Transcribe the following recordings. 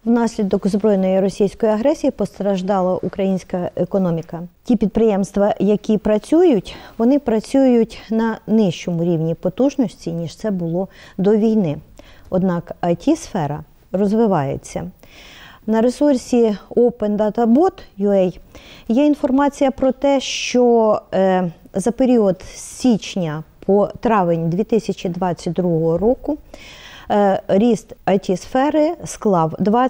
Внаслідок збройної російської агресії постраждала українська економіка. Ті підприємства, які працюють, вони працюють на нижчому рівні потужності, ніж це було до війни. Однак IT-сфера розвивається. На ресурсі OpenDataBot.ua є інформація про те, що за період з січня по травень 2022 року ріст IT-сфери склав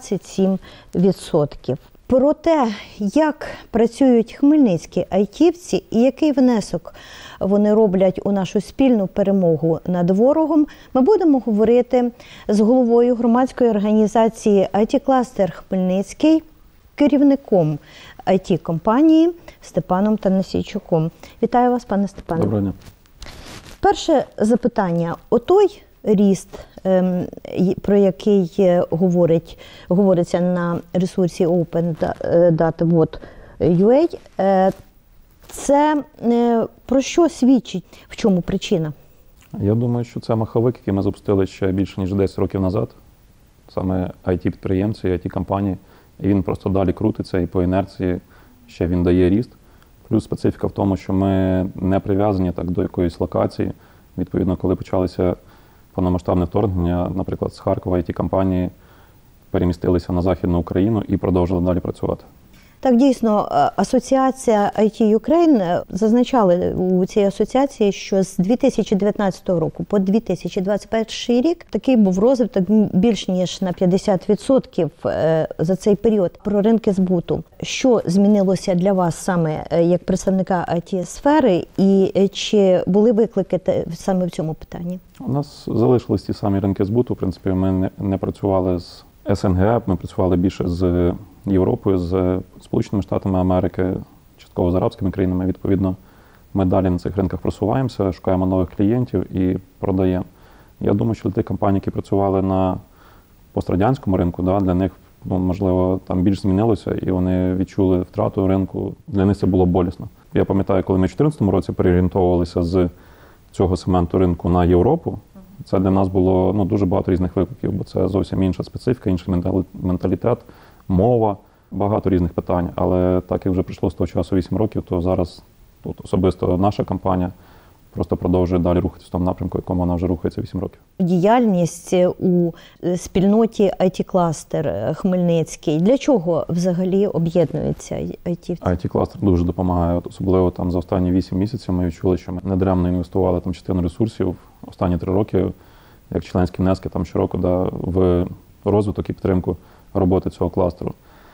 27%. Про те, як працюють хмельницькі айтівці і який внесок вони роблять у нашу спільну перемогу над ворогом, ми будемо говорити з головою громадської організації IT-кластер Хмельницький, керівником IT-компанії Степаном Танасійчуком. Вітаю вас, пане Степане. Доброго дня. Перше запитання. Отой ріст, про який говориться на ресурсі OpenDataBot.ua, це про що свідчить? В чому причина? Я думаю, що це маховик, який ми запустили ще більше, ніж 10 років назад. Саме IT-підприємці, IT-компанії. І він просто далі крутиться, і по інерції ще він дає ріст. Плюс специфіка в тому, що ми не прив'язані так до якоїсь локації. Відповідно, коли почалися повномасштабне вторгнення, наприклад, з Харкова IT-компанії перемістилися на Західну Україну і продовжили далі працювати. Так, дійсно, асоціація IT Ukraine зазначали у цій асоціації, що з 2019 року по 2021 рік такий був розвиток більш ніж на 50% за цей період. Про ринки збуту. Що змінилося для вас саме як представника IT-сфери і чи були виклики саме в цьому питанні? У нас залишились ті самі ринки збуту. В принципі, ми не працювали з СНГ, ми працювали більше з Європою, з Сполученими Штатами Америки, частково з арабськими країнами. Відповідно, ми далі на цих ринках просуваємося, шукаємо нових клієнтів і продаємо. Я думаю, що для тих компаній, які працювали на пострадянському ринку, для них, можливо, там більш змінилося, і вони відчули втрату ринку. Для них це було болісно. Я пам'ятаю, коли ми в 2014 році переорієнтовувалися з цього сегменту ринку на Європу, це для нас було дуже багато різних викликів, бо це зовсім інша специфіка, інший менталітет, мова, багато різних питань. Але так як вже пройшло з того часу 8 років, то зараз тут особисто наша компанія просто продовжує далі рухатися в тому напрямку, в якому вона вже рухається 8 років. Діяльність у спільноті IT-кластер Хмельницький. Для чого взагалі об'єднується IT? IT-кластер дуже допомагає. Особливо там за останні 8 місяців ми відчули, що ми недаремно інвестували там частину ресурсів останні 3 роки, як членські внески там щороку, в розвиток і підтримку роботи цього кластеру.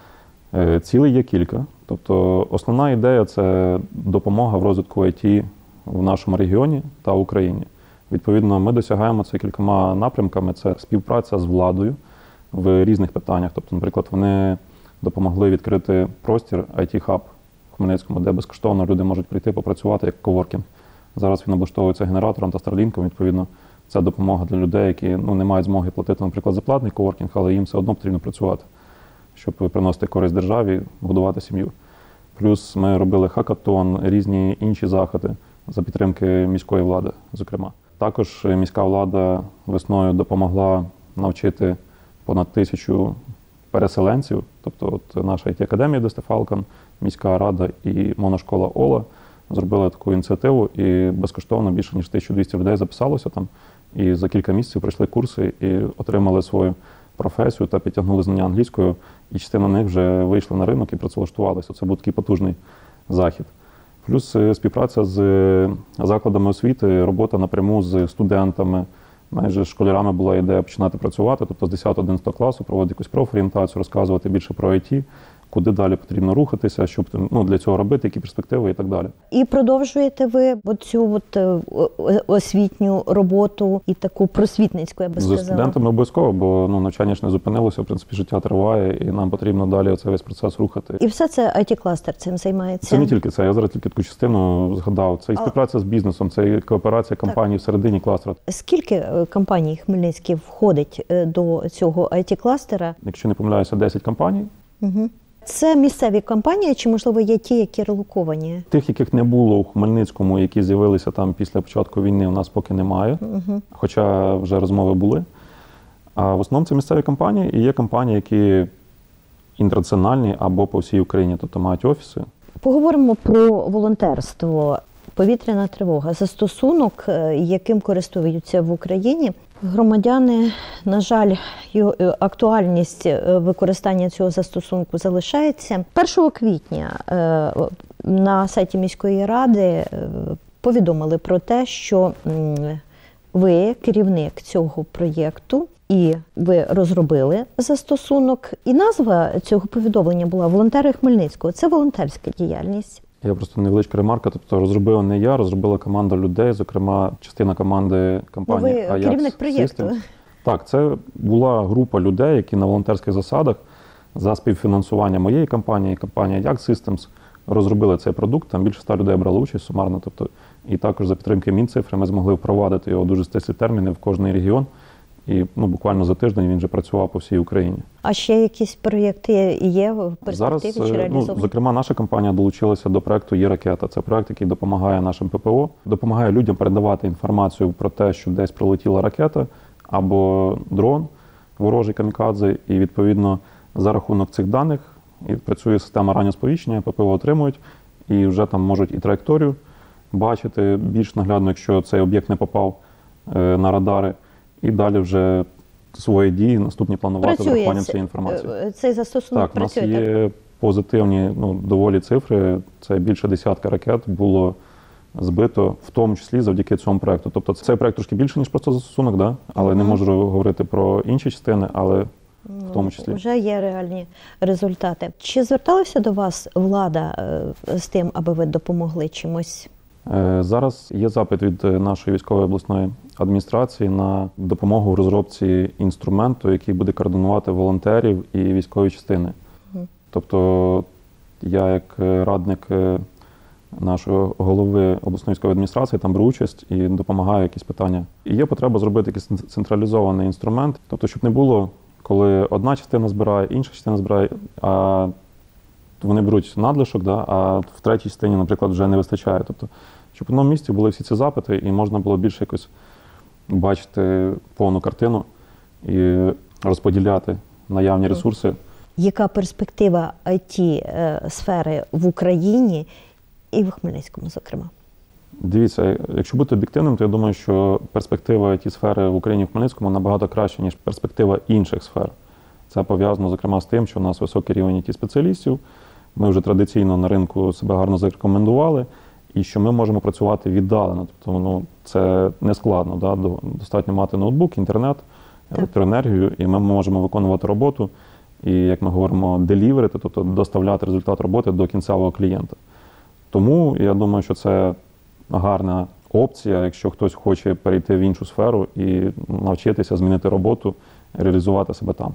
Цілей є кілька. Тобто основна ідея – це допомога в розвитку IT в нашому регіоні та Україні. Відповідно, ми досягаємо це кількома напрямками. Це співпраця з владою в різних питаннях. Тобто, наприклад, вони допомогли відкрити простір IT-хаб в Хмельницькому, де безкоштовно люди можуть прийти попрацювати як коворкінг. Зараз він облаштовується генератором та старлінком. Відповідно, це допомога для людей, які не мають змоги платити, наприклад, за платний коворкінг, але їм все одно потрібно працювати, щоб приносити користь державі, годувати сім'ю. Плюс ми робили хакатон, різні інші заходи за підтримки міської влади, зокрема. Також міська влада весною допомогла навчити понад 1000 переселенців. Тобто наша IT-академія Дестефалкон, міська рада і моношкола ОЛА зробили таку ініціативу, і безкоштовно більше ніж 1200 людей записалося там. І за кілька місяців пройшли курси і отримали свою професію та підтягнули знання англійською. І частина них вже вийшли на ринок і працевлаштувалися. Це був такий потужний захід. Плюс співпраця з закладами освіти, робота напряму з студентами. Майже школярами була ідея починати працювати, тобто з 10-11 класу проводити якусь профорієнтацію, розказувати більше про IT, куди далі потрібно рухатися, що для цього робити, які перспективи і так далі. І продовжуєте ви цю освітню роботу і таку просвітницьку, я би сказала? З студентами обов'язково, бо навчання ж не зупинилося, в принципі, життя триває, і нам потрібно далі цей весь процес рухати. І все це IT-кластер цим займається? Це не тільки це, я зараз тільки таку частину згадав. Це і співпраця з бізнесом, це і кооперація компаній всередині кластера. Скільки компаній Хмельницький входить до цього IT-кластера? Якщо не помиляюся, 10 компаній. Угу. Це місцеві компанії чи, можливо, є ті, які релоковані? Тих, яких не було у Хмельницькому, які з'явилися там після початку війни, у нас поки немає. Хоча вже розмови були. А в основному це місцеві компанії, і є компанії, які інтернаціональні або по всій Україні, тобто мають офіси. Поговоримо про волонтерство. Повітряна тривога. Застосунок, яким користуються в Україні. Громадяни, на жаль, актуальність використання цього застосунку залишається. 1 квітня на сайті міської ради повідомили про те, що ви керівник цього проєкту, і ви розробили застосунок. І назва цього повідомлення була «Волонтери Хмельницького». Це волонтерська діяльність. Я просто невеличка ремарка, тобто розробила не я, розробила команда людей, зокрема частина команди компанії ви керівник проєкту. Systems. Так, це була група людей, які на волонтерських засадах за співфінансування моєї компанії, компанії Ajax Systems, розробили цей продукт. Там більше 100 людей брали участь сумарно. Тобто, і також за підтримки Мінцифри ми змогли впровадити його дуже стислі терміни в кожний регіон. І буквально за тиждень він вже працював по всій Україні. А ще якісь проєкти є в перспективі зараз, чи реалізовані? Зокрема, наша компанія долучилася до проєкту «Є-ракета». Це проєкт, який допомагає нашим ППО, допомагає людям передавати інформацію про те, що десь прилетіла ракета або дрон ворожий камікадзе. І, відповідно, за рахунок цих даних і працює система раннього сповіщення, ППО отримують, і вже там можуть і траєкторію бачити більш наглядно, якщо цей об'єкт не попав на радари. І далі вже свої дії наступні планувати з урахуванням цієї інформації. Цей застосунок працює? Так, у нас є позитивні, доволі цифри. Це більше 10 ракет було збито, в тому числі завдяки цьому проєкту. Тобто цей проєкт трошки більше, ніж просто застосунок, да? Але не можу говорити про інші частини, але в тому числі. Вже є реальні результати. Чи зверталася до вас влада з тим, аби ви допомогли чимось? Зараз є запит від нашої військової обласної адміністрації на допомогу в розробці інструменту, який буде координувати волонтерів і військові частини. Тобто я як радник нашого голови обласної військової адміністрації там беру участь і допомагаю якісь питання. І є потреба зробити якийсь централізований інструмент, тобто щоб не було, коли одна частина збирає, інша частина збирає, а вони беруть надлишок, да, а в третій частині, наприклад, вже не вистачає. Тобто, щоб в одному місці були всі ці запити, і можна було більше якось бачити повну картину і розподіляти наявні ресурси. Яка перспектива IT-сфери в Україні і в Хмельницькому, зокрема? Дивіться, якщо бути об'єктивним, то я думаю, що перспектива IT-сфери в Україні і в Хмельницькому набагато краща, ніж перспектива інших сфер. Це пов'язано, зокрема, з тим, що у нас високий рівень IT-спеціалістів, ми вже традиційно на ринку себе гарно зарекомендували, і що ми можемо працювати віддалено. Тобто, це не складно. Да? Достатньо мати ноутбук, інтернет, електроенергію, і ми можемо виконувати роботу, і, як ми говоримо, деліверити, тобто доставляти результат роботи до кінцевого клієнта. Тому я думаю, що це гарна опція, якщо хтось хоче перейти в іншу сферу і навчитися змінити роботу, реалізувати себе там.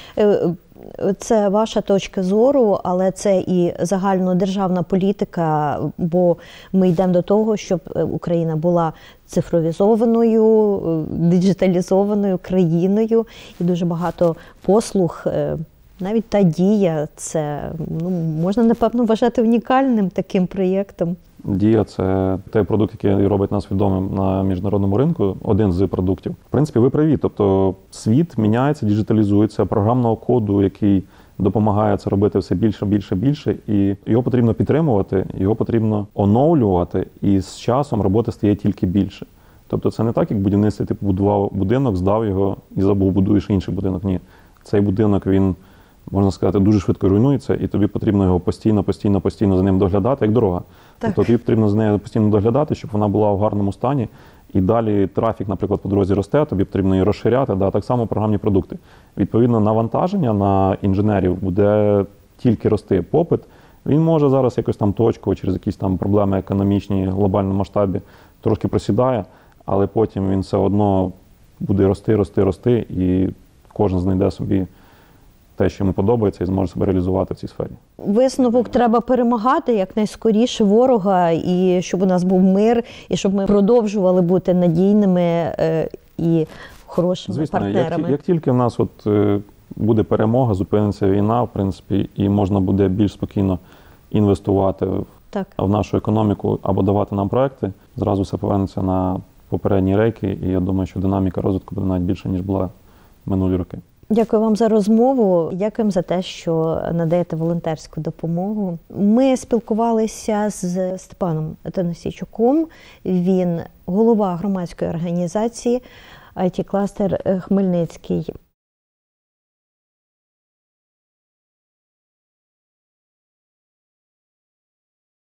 Це ваша точка зору, але це і загальнодержавна політика, бо ми йдемо до того, щоб Україна була цифровізованою, диджиталізованою країною, і дуже багато послуг, навіть та Дія, це можна, напевно, вважати унікальним таким проєктом. Дія – це той продукт, який робить нас відомим на міжнародному ринку, один з продуктів. В принципі, ви праві, тобто світ міняється, діджиталізується, програмного коду, який допомагає це робити все більше, більше, більше, і його потрібно підтримувати, його потрібно оновлювати, і з часом роботи стає тільки більше. Тобто це не так, як будівництво, ти побудував будинок, здав його і забув, будуєш інший будинок. Ні. Цей будинок, він, можна сказати, дуже швидко руйнується, і тобі потрібно його постійно за ним доглядати, як дорога. Так. Тобто тобі потрібно з нею постійно доглядати, щоб вона була в гарному стані, і далі трафік, наприклад, по дорозі росте, тобі потрібно її розширяти, да, так само програмні продукти. Відповідно, навантаження на інженерів буде тільки рости. Попит, він може зараз якось там точково, через якісь там проблеми економічні в глобальному масштабі трошки просідає, але потім він все одно буде рости, і кожен знайде собі те, що йому подобається, і зможе себе реалізувати в цій сфері. Висновок: треба перемагати якнайскоріше ворога, і щоб у нас був мир, і щоб ми продовжували бути надійними і хорошими партнерами. Як тільки в нас буде перемога, зупиниться війна, в принципі, і можна буде більш спокійно інвестувати в нашу економіку або давати нам проекти, зразу все повернеться на попередні рейки, і я думаю, що динаміка розвитку буде навіть більше, ніж була минулі роки. Дякую вам за розмову. Дякуємо за те, що надаєте волонтерську допомогу. Ми спілкувалися з Степаном Танасійчуком. Він голова громадської організації IT-кластер Хмельницький.